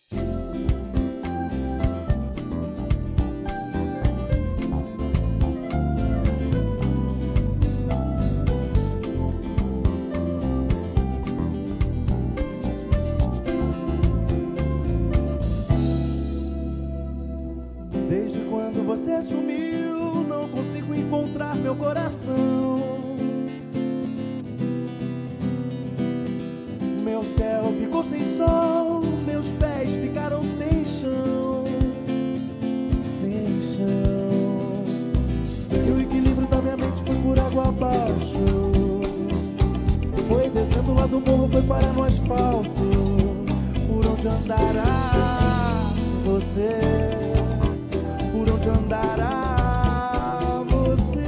Desde quando você sumiu, não consigo encontrar meu coração. Meu céu ficou sem sol, meus pés ficaram sem chão. Sem chão. E o equilíbrio da minha mente foi por água abaixo. Foi descendo lá do morro, foi parar no asfalto. Por onde andará você? Por onde andará você?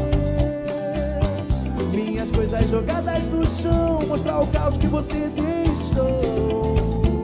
Minhas coisas jogadas no chão, mostrar o caos que você deixou.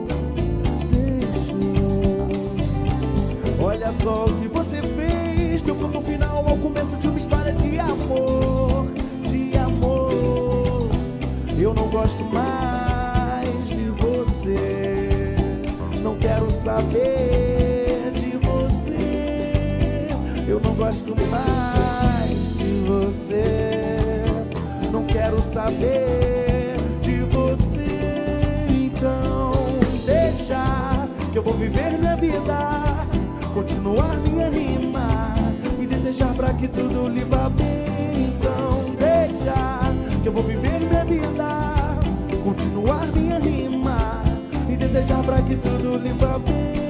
Olha só o que você fez, deu ponto final ao começo de uma história de amor. De amor. Eu não gosto mais de você, não quero saber de você. Eu não gosto mais de você, não quero saber de você. Então deixa que eu vou viver minha vida, continuar minha rima e desejar pra que tudo lhe vá bem. Então deixa que eu vou viver minha vida, continuar minha rima e desejar pra que tudo lhe vá bem.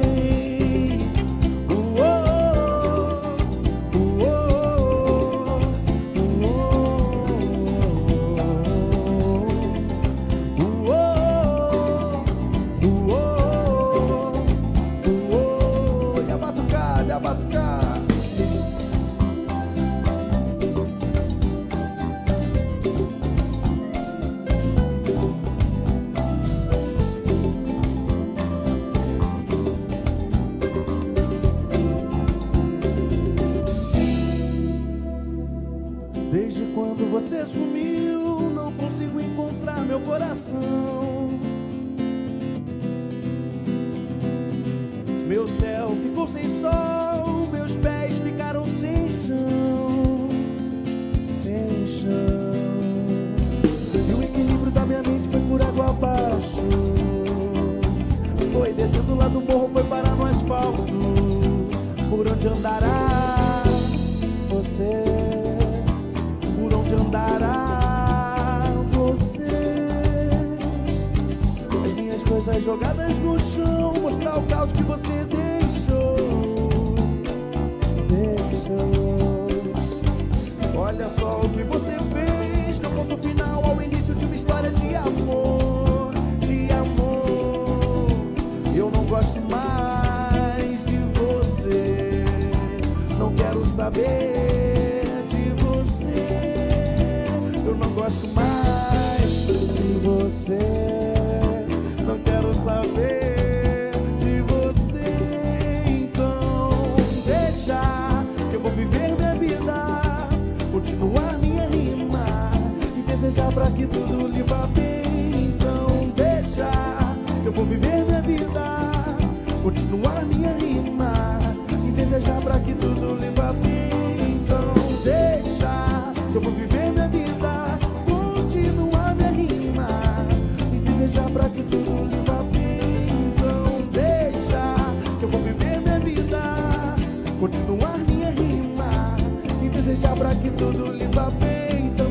Desde quando você sumiu, não consigo encontrar meu coração. Meu céu ficou sem sol, meus pés ficaram sem chão. Sem chão. E o equilíbrio da minha mente foi por água abaixo. Foi descendo lá do morro, foi parar no asfalto. Por onde andará você? Por onde andará você? As minhas coisas jogadas no chão, mostrar o caos que você deixou. Olha só o que você fez, deu ponto final ao início de uma história de amor. De amor. Eu não gosto mais de você, não quero saber de você. Eu não gosto mais de você, não quero saber de você. Então deixa que eu vou viver minha vida, continuar minha rima e desejar pra que tudo lhe vá bem. Então deixa que eu vou viver minha vida, continuar minha rima e desejar pra que tudo lhe vá bem. Então deixa que eu vou viver minha vida, continuar minha rima e desejar pra que tudo lhe vá bem. Então deixa que eu vou viver minha vida, continuar minha rima e desejar pra que tudo lhe vá bem.